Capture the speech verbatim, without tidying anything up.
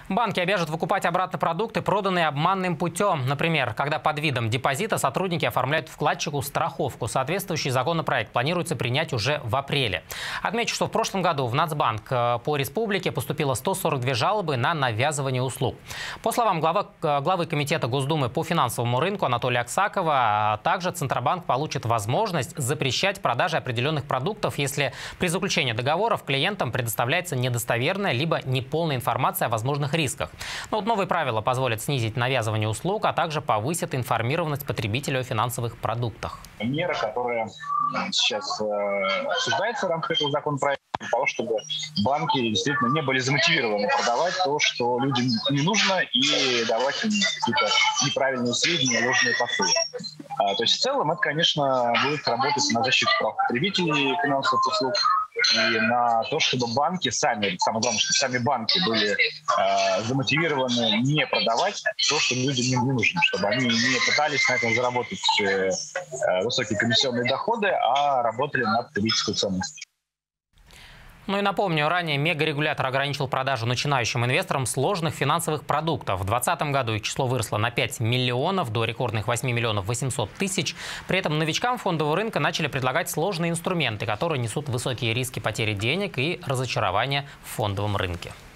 Банки обяжут выкупать обратно продукты, проданные обманным путем. Например, когда под видом депозита сотрудники оформляют вкладчику страховку. Соответствующий законопроект планируется принять уже в апреле. Отмечу, что в прошлом году в Нацбанк по республике поступило сто сорок две жалобы на навязывание услуг. По словам главы, главы Комитета Госдумы по финансовому рынку Анатолия Аксакова, также Центробанк получит возможность запрещать продажи определенных продуктов, если при заключении договоров клиентам предоставляется недостоверная либо неполная информация о возможных рисках. рисках. Но вот новые правила позволят снизить навязывание услуг, а также повысят информированность потребителя о финансовых продуктах. Мера, которая сейчас э, обсуждается в рамках этого законопроекта, для того, чтобы банки действительно не были замотивированы продавать то, что людям не нужно, и давать им какие-то неправильные сведения, ложные посылы. А, то есть в целом это, конечно, будет работать на защиту прав потребителей финансовых услуг и на то, чтобы банки сами, самое главное, чтобы сами банки были э, замотивированы не продавать то, что людям не нужно, чтобы они не пытались на этом заработать э, высокие комиссионные доходы, а работали на потребительскую ценность. Ну и напомню, ранее мегарегулятор ограничил продажу начинающим инвесторам сложных финансовых продуктов. В две тысячи двадцатом году их число выросло на пять миллионов, до рекордных восьми миллионов восьмисот тысяч. При этом новичкам фондового рынка начали предлагать сложные инструменты, которые несут высокие риски потери денег и разочарования в фондовом рынке.